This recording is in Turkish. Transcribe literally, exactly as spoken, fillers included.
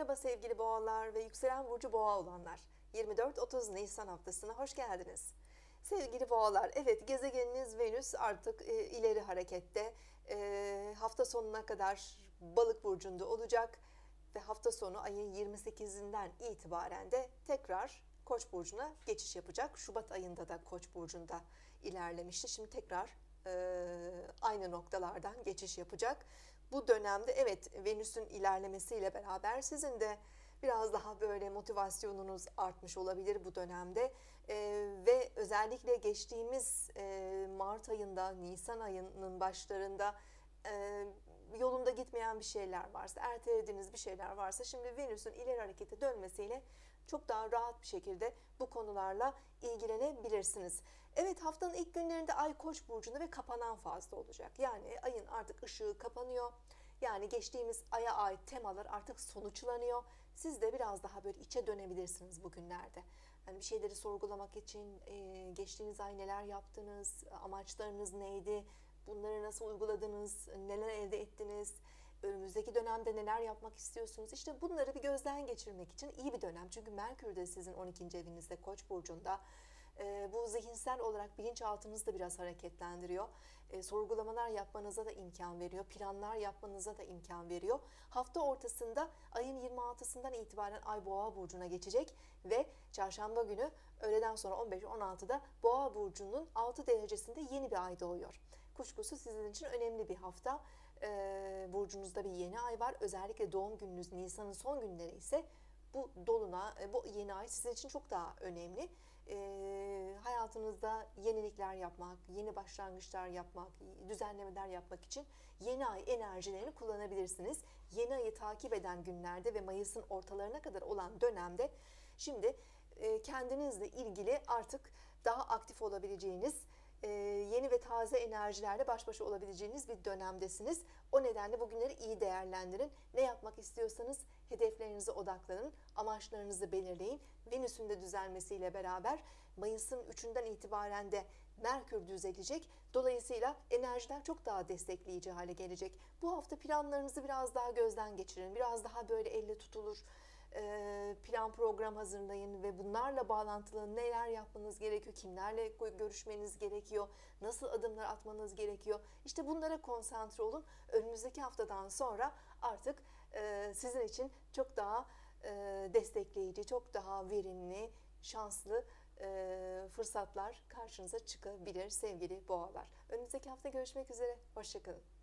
Merhaba sevgili boğalar ve yükselen burcu boğa olanlar. yirmi dört otuz Nisan haftasına hoş geldiniz. Sevgili boğalar, evet gezegeniniz Venüs artık e, ileri harekette. E, hafta sonuna kadar Balık burcunda olacak ve hafta sonu ayın yirmi sekizinden itibaren de tekrar Koç burcuna geçiş yapacak. Şubat ayında da Koç burcunda ilerlemişti. Şimdi tekrar e, aynı noktalardan geçiş yapacak. Bu dönemde evet Venüs'ün ilerlemesiyle beraber sizin de biraz daha böyle motivasyonunuz artmış olabilir bu dönemde. E, ve özellikle geçtiğimiz e, Mart ayında, Nisan ayının başlarında e, yolunda gitmeyen bir şeyler varsa, ertelediğiniz bir şeyler varsa şimdi Venüs'ün ileri harekete dönmesiyle çok daha rahat bir şekilde bu konularla ilgilenebilirsiniz. Evet, haftanın ilk günlerinde Ay Koç burcunda ve kapanan fazla olacak. Yani ayın artık ışığı kapanıyor. Yani geçtiğimiz aya ait temalar artık sonuçlanıyor. Siz de biraz daha böyle içe dönebilirsiniz bugünlerde. Yani bir şeyleri sorgulamak için e, geçtiğiniz ay neler yaptınız, amaçlarınız neydi, bunları nasıl uyguladınız, neler elde ettiniz, önümüzdeki dönemde neler yapmak istiyorsunuz? İşte bunları bir gözden geçirmek için iyi bir dönem. Çünkü Merkür de sizin on ikinci evinizde Koç burcunda. E, bu zihinsel olarak bilinçaltınızı da biraz hareketlendiriyor. E, sorgulamalar yapmanıza da imkan veriyor. Planlar yapmanıza da imkan veriyor. Hafta ortasında ayın yirmi altısından itibaren Ay Boğa burcuna geçecek ve çarşamba günü öğleden sonra on beş on altıda Boğa burcunun altı derecesinde yeni bir ay doğuyor. Kuşkusuz sizin için önemli bir hafta. E, burcunuzda bir yeni ay var. Özellikle doğum gününüz Nisan'ın son günleri ise bu doluna, bu yeni ay sizin için çok daha önemli. E, hayatınızda yenilikler yapmak, yeni başlangıçlar yapmak, düzenlemeler yapmak için yeni ay enerjilerini kullanabilirsiniz. Yeni ayı takip eden günlerde ve Mayıs'ın ortalarına kadar olan dönemde şimdi e, kendinizle ilgili artık daha aktif olabileceğiniz, yeni ve taze enerjilerle baş başa olabileceğiniz bir dönemdesiniz. O nedenle bugünleri iyi değerlendirin. Ne yapmak istiyorsanız hedeflerinize odaklanın, amaçlarınızı belirleyin. Venüs'ün de düzelmesiyle beraber Mayıs'ın üçünden itibaren de Merkür düzelecek. Dolayısıyla enerjiler çok daha destekleyici hale gelecek. Bu hafta planlarınızı biraz daha gözden geçirin. Biraz daha böyle elle tutulur plan program hazırlayın ve bunlarla bağlantılı neler yapmanız gerekiyor, kimlerle görüşmeniz gerekiyor, nasıl adımlar atmanız gerekiyor. İşte bunlara konsantre olun. Önümüzdeki haftadan sonra artık sizin için çok daha destekleyici, çok daha verimli, şanslı fırsatlar karşınıza çıkabilir sevgili boğalar. Önümüzdeki hafta görüşmek üzere. Hoşça kalın.